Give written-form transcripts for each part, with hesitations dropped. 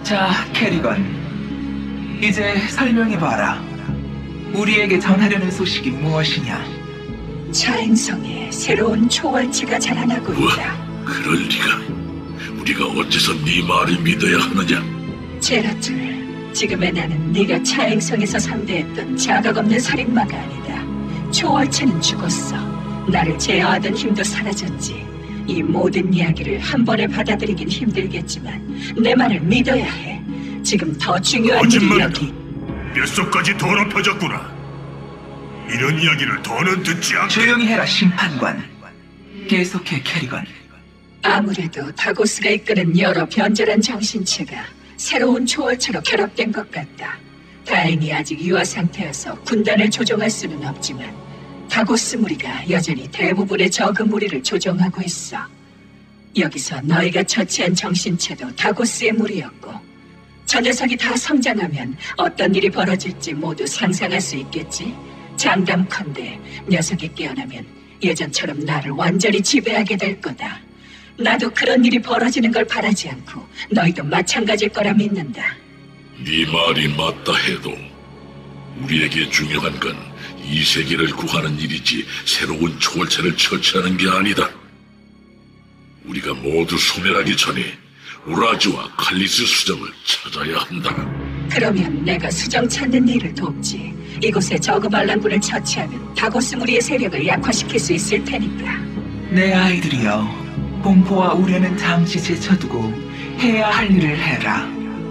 자, 캐리건. 이제 설명해봐라. 우리에게 전하려는 소식이 무엇이냐? 차행성에 새로운 초월체가 자라나고 있다. 그럴 리가. 우리가 어째서 네 말을 믿어야 하느냐? 제라툴, 지금의 나는 네가 차행성에서 상대했던 자각 없는 살인마가 아니다. 초월체는 죽었어. 나를 제어하던 힘도 사라졌지. 이 모든 이야기를 한 번에 받아들이긴 힘들겠지만 내 말을 믿어야 해. 지금 더 중요한 일이 거짓말이다. 여기. 뼛속까지 더럽혀졌구나. 이런 이야기를 더는 듣지 않게. 조용히 해라, 심판관. 계속해, 캐리건. 아무래도 다고스가 이끄는 여러 변절한 정신체가 새로운 초월체로 결합된 것 같다. 다행히 아직 유아 상태여서 군단을 조종할 수는 없지만 다고스 무리가 여전히 대부분의 저그 무리를 조종하고 있어. 여기서 너희가 처치한 정신체도 다고스의 무리였고 저 녀석이 다 성장하면 어떤 일이 벌어질지 모두 상상할 수 있겠지? 장담컨대 녀석이 깨어나면 예전처럼 나를 완전히 지배하게 될 거다. 나도 그런 일이 벌어지는 걸 바라지 않고 너희도 마찬가지일 거라 믿는다. 네 말이 맞다 해도 우리에게 중요한 건 이 세계를 구하는 일이지 새로운 초월체를 처치하는 게 아니다. 우리가 모두 소멸하기 전에 우라즈와 칼리스 수정을 찾아야 한다. 그러면 내가 수정 찾는 일을 돕지. 이곳에 저그 반란군을 처치하면 다고스 무리의 세력을 약화시킬 수 있을 테니까. 내 아이들이여, 공포와 우려는 잠시 제쳐두고 해야 할 일을 해라.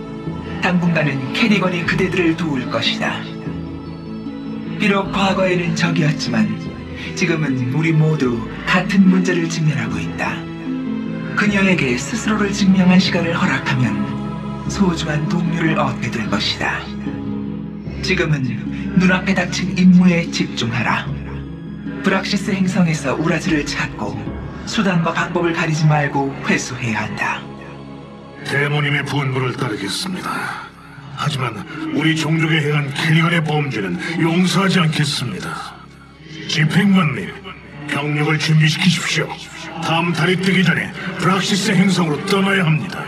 당분간은 캐리건이 그대들을 도울 것이다. 비록 과거에는 적이었지만 지금은 우리 모두 같은 문제를 직면하고 있다. 그녀에게 스스로를 증명한 시간을 허락하면 소중한 동료를 얻게 될 것이다. 지금은 눈앞에 닥친 임무에 집중하라. 브락시스 행성에서 우라즈를 찾고 수단과 방법을 가리지 말고 회수해야 한다. 대모님의 분부를 따르겠습니다. 하지만 우리 종족에 행한 캐리건의 범죄는 용서하지 않겠습니다. 집행관님, 병력을 준비시키십시오. 다음 달이 뜨기 전에 브락시스 행성으로 떠나야 합니다.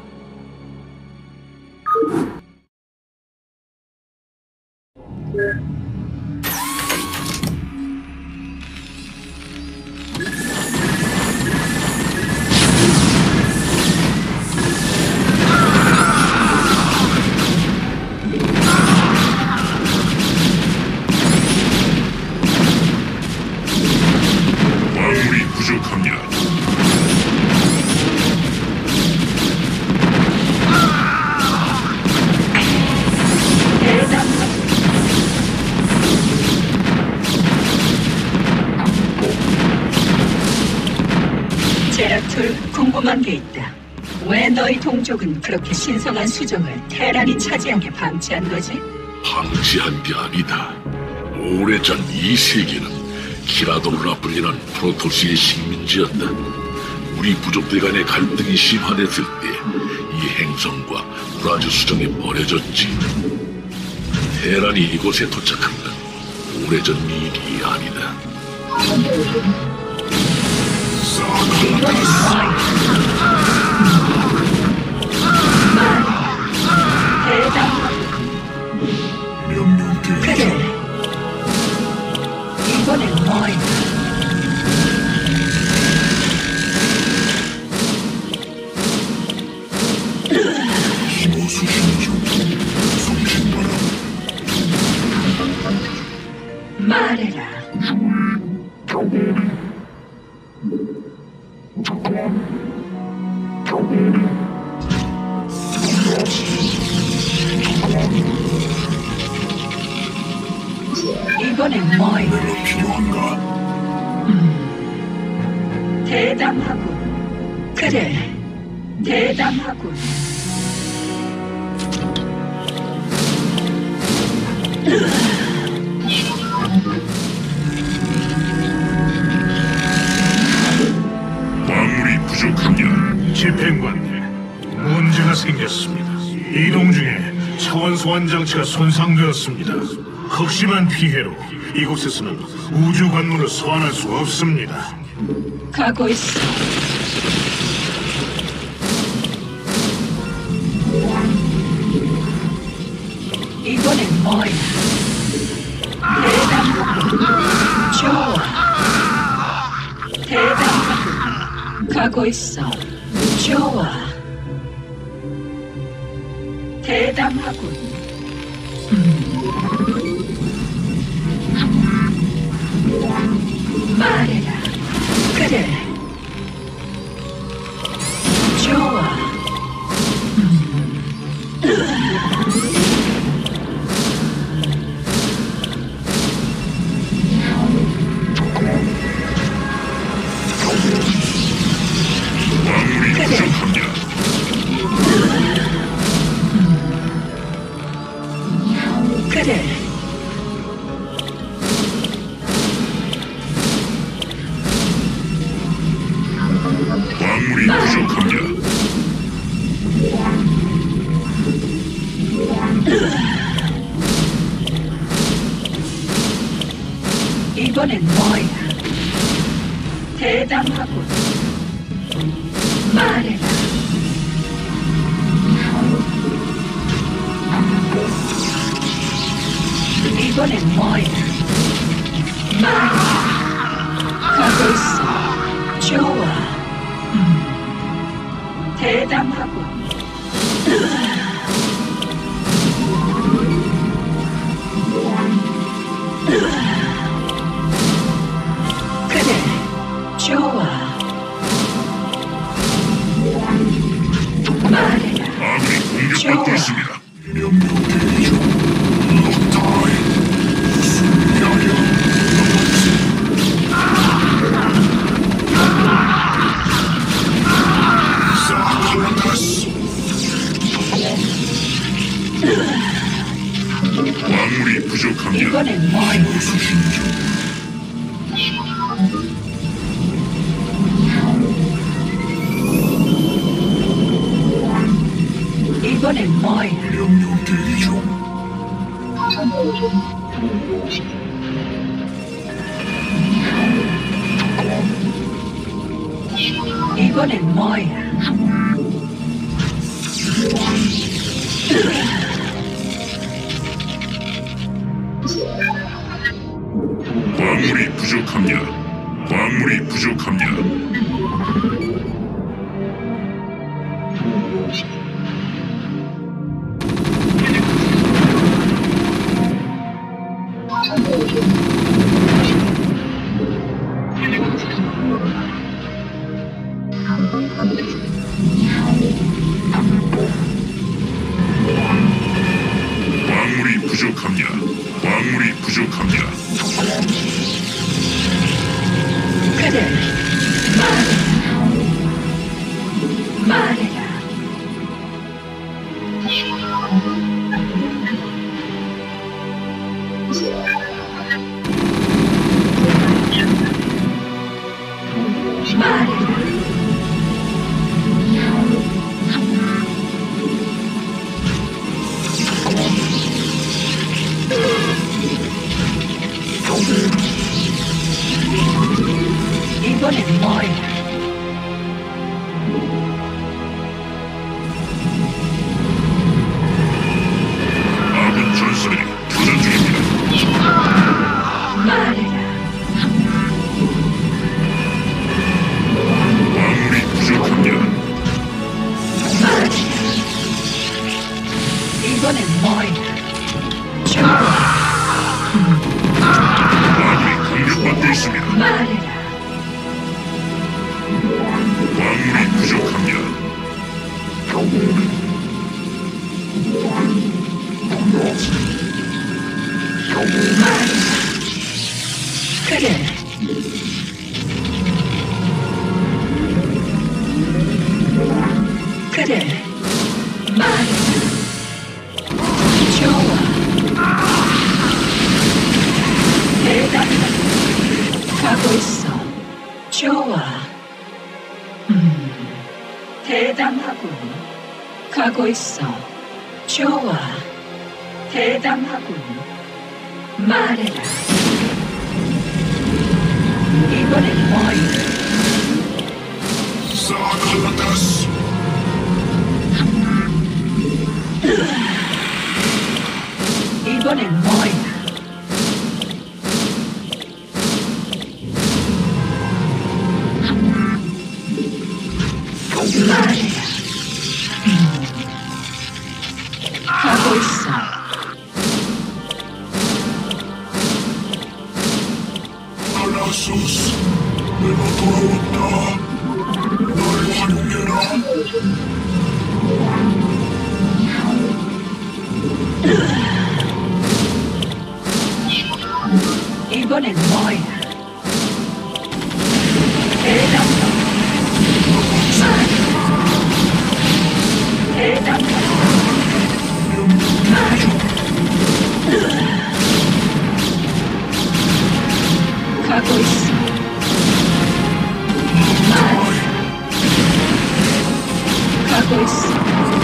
광물이 부족합니다. 제라툴, 궁금한 게 있다. 왜 너희 동족은 그렇게 신성한 수정을 테란이 차지하게 방치한 거지? 방치한 게 아니다. 오래전 이 세계는 키라돌라 불리는 프로토스의 식민지였다. 우리 부족들 간의 갈등이 심화됐을 때 이 행성과 우라즈 수정이 버려졌지. 테란이 이곳에 도착한 건 오래전 일이 아니다. 대담. 그래. 이번엔 뭐야? 말해라. 이번엔 뭐야? 내가 필요한가? 대담하군. 그래, 대담하군. 광물이 부족합니다. 집행관님, 문제가 생겼습니다. 이동 중에 차원 소환 장치가 손상되었습니다. 극심한 피해로 이곳에서는 우주 관문을 소환할 수 없습니다. 가고 있어. 가고 있어. 좋아. 대담하군. 말해라. 그래. 좋아. 광물이 그래. 부족합니다. 그래. 광물이 부족합니다. 이번엔 뭐야? 대담하군. 말해라. 이번엔 뭐야? 말해라. 가고 있어. 좋아. 대담하군. 그래. 좋아. 말해라. 아군이 공격받고 좋아. 있습니다. 명령 대기 중. 럭타이. 승리하여. 사칼라타스. 광물이 부족합니다. 이번엔 뭐야? 수신 중. 이번엔 뭐야? 명령 대기 중. 이번엔 뭐야? 광물이 부족합니다. 광물이 부족합니다. 광물이 부족합니다. 광물이 부족합니다. 그래. 말해라. 말해라. 말해라. 이번엔 뭐야? 아군 전설이 교전 중입니다. 말해라. 광물이 부족합니다. 말해라. 이번엔 뭐야? 좋아. 광물이 공격받고 있습니다. 말해라. 광물이 부족합니다. 그래. 그래. 말해라. 좋아. 대담하군. 가고 있어. 좋아. 대담하군. 가고 있어. 좋아. 대담하군. 말해라. 이번엔 뭐야? 사칼라타스. 이번엔 뭐야? 말해라. 하고 있어. 알라소스, 내가 돌아왔다. 날 활용해라. 이번엔 뭐야? 대담. 대담. 가고 있어. 가고 있어.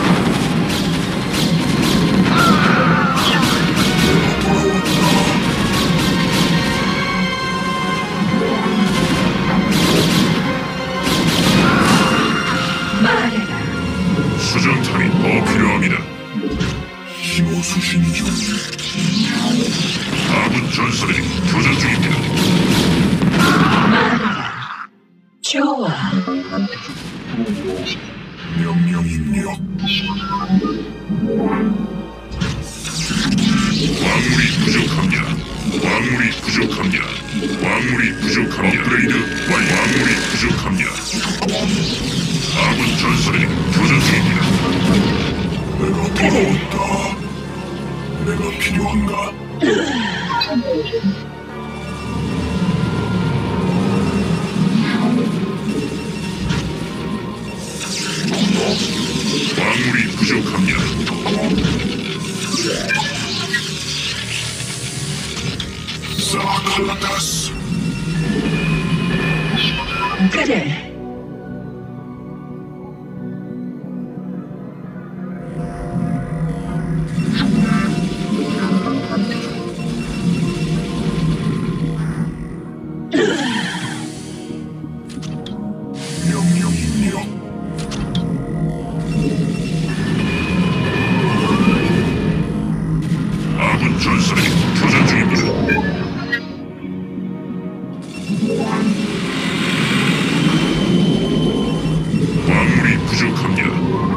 말해라. 수정탑이 더 필요합니다. 신호 수신 중. 아군 전설이 교전 중입니다. 말해라. 좋아. 명령 입력. 광물이 부족합니다. 광물이 부족합니다. 광물이 부족합니다. 업그레이드 완료. 광물이 부족합니다. 아군 전설이 교전 중입니다. 내가 돌아왔다. 내가 필요한가? 광물이 부족합니다. 사칼라타스. 그래. 명령 입력. 아군 전설이 교전 중입니다. 광물이 부족합니다.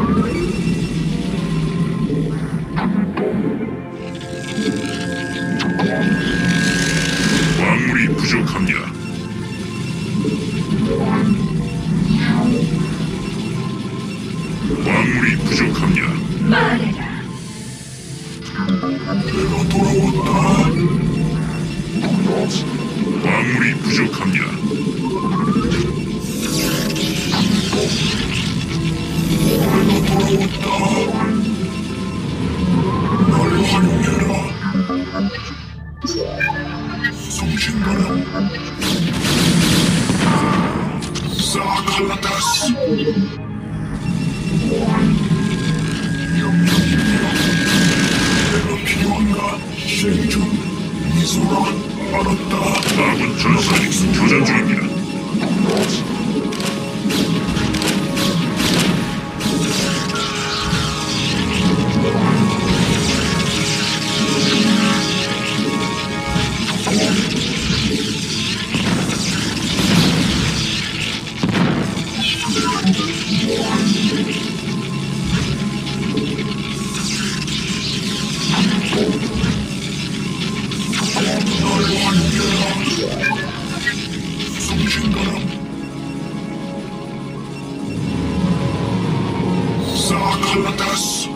광물이 부족합니다. 광물이 부족합니다. 말해라. 내가 돌아왔다. 광물이 부족합니다. 내가 돌아왔다. 날 활용해라. 송신바람. 사칼라타스. 명령 입력. 내가 필요한가? 실중. 미소라. 알았다. 아군 전설이 교전 중입니다. 날 활용해라. 송신바람. 사칼라타스.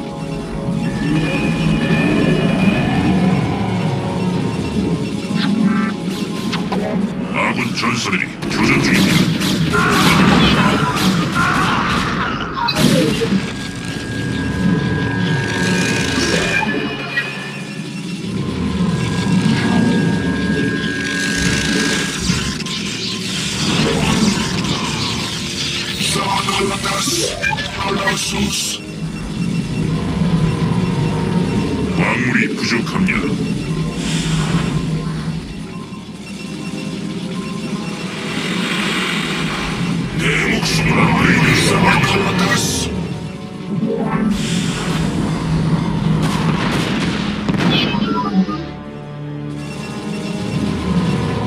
아군 전설이 교전 중입니다. 사칼라타스. 알라소스. 광물이 부족합니다. 내 목숨을 아뢰겠어. 사칼라타스.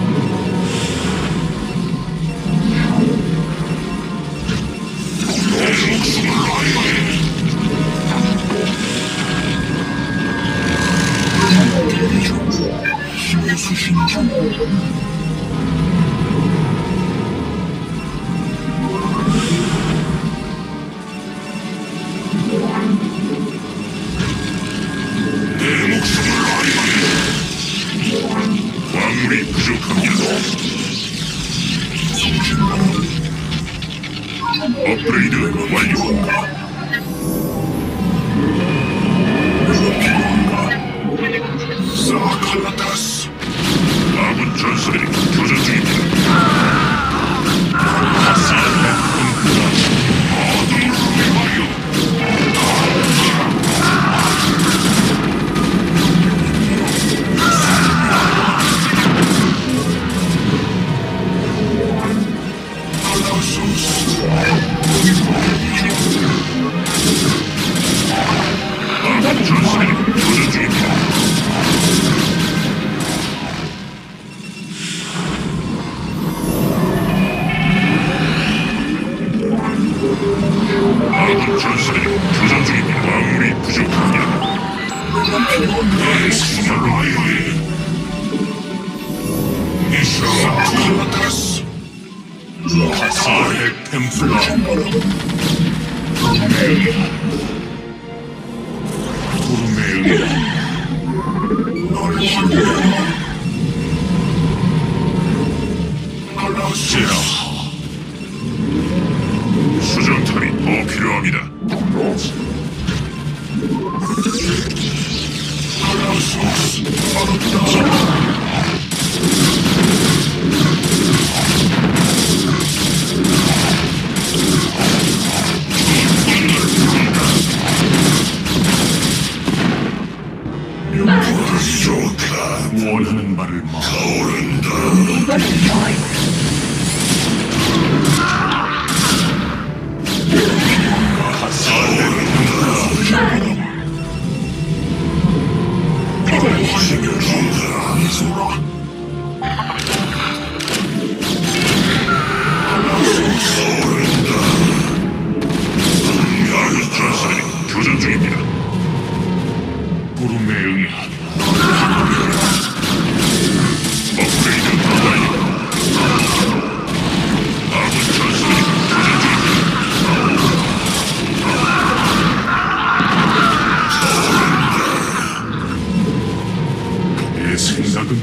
내 내 목숨을 아리하게. 광물이 부족합니다. 업그레이드 완료. 사칼라타스. 아군 전사들이 교전 중입니다. 아군 전사들이 교전 중입니다. 아군 전사들이 교전 중입니다. 광물이 부족합니다. 내 목숨을 아이오리. 이샤칼라타스. 사의 템플러. 구름의 의뢰. 널 힘내라. 제라. 수정탑이 더 필요합니다. 원하는 말을 막 타오른다. 전사들이 교전 중입니다. 구름에 응해. 업그레이드 완료. 아군 전사들이 교전 중입니다. 내 생각은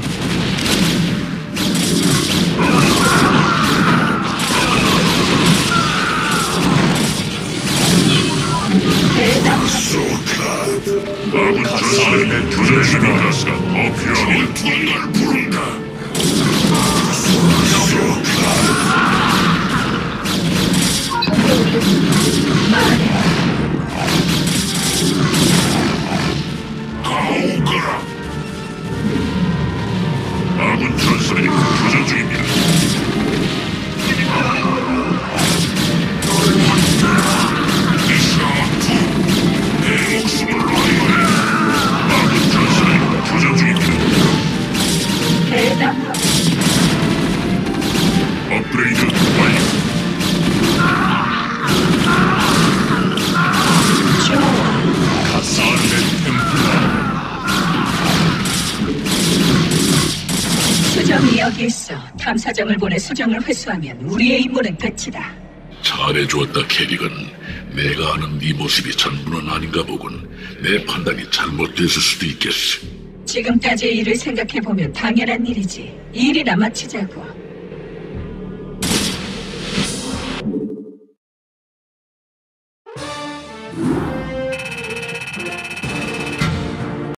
아군 전사들의 교전 중인 가스가 더 필요합니다. 날 부른다. 가오거라. 아군 전사들이 교전 중입니다. 내 목숨을 아이오리. 아군 전사들이 교전 중입니다. 업그레이드 완료. 가사르의 템플러. 수정이 여기 있어. 탐사정을 보내 수정을 회수하면 우리의 임무는 끝이다. 잘해주었다, 캐리건. 내가 아는 네 모습이 전부는 아닌가 보군. 내 판단이 잘못됐을 수도 있겠어. 지금까지의 일을 생각해보면 당연한 일이지. 일이나 마치자고.